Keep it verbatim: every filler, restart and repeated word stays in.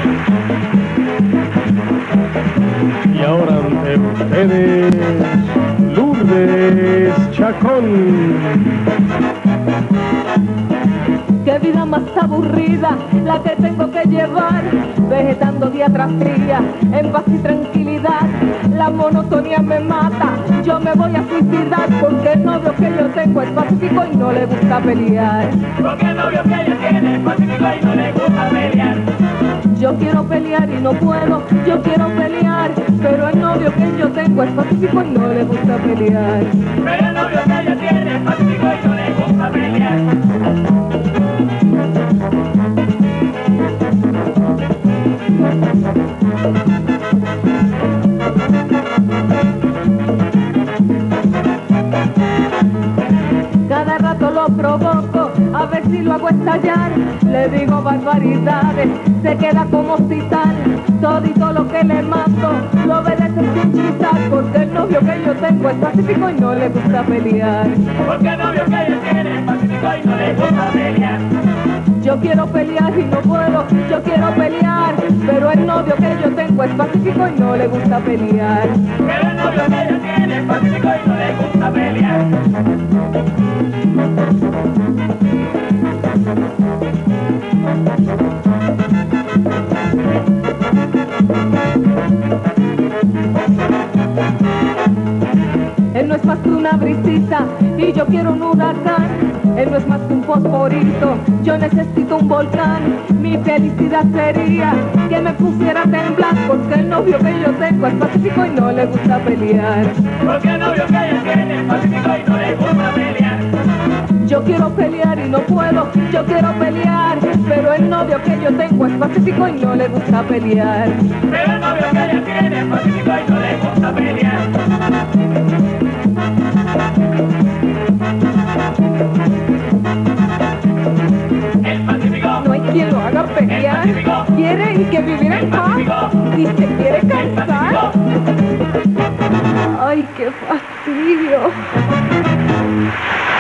Y ahora ante ustedes, Lourdes Chacón. Qué vida más aburrida la que tengo que llevar, vegetando día tras día, en paz y tranquilidad. La monotonía me mata, yo me voy a suicidar, porque el novio que yo tengo es pacífico y no le gusta pelear. Porque el novio que ella tiene es pacífico y no le gusta pelear. Yo quiero pelear y no puedo, yo quiero pelear, pero el novio que yo tengo es pacífico y no le gusta pelear. Pero el novio que ella tiene es pacífico y no le gusta pelear. Cada rato lo provoco, a ver si lo hago estallar. Le digo barbaridades, se queda como citar. Todito lo que le mando, lo obedece sin chistar, porque el novio que yo tengo es pacífico y no le gusta pelear. Porque el novio que ella tiene es pacífico y no le gusta pelear. Yo quiero pelear y no puedo, yo quiero pelear, pero el novio que yo tengo es pacífico y no le gusta pelear. Pero el novio que ella tiene es pacífico y no le gusta pelear. Él no es más que una brisita y yo quiero un huracán. Él no es más que un fosforito, yo necesito un volcán. Mi felicidad sería que me pusiera a temblar, porque el novio que yo tengo es pacífico y no le gusta pelear. Porque el novio que ella tiene es pacífico y no le gusta pelear. Yo quiero pelear y no puedo, yo quiero pelear, pero el novio que yo tengo es pacífico y no le gusta pelear. Pero el novio que ella tiene es pacífico y no le gusta pelear. El Pacífico No hay quien lo haga pelear, quiere y que vivir en paz y se quiere cansar. Ay, qué fastidio.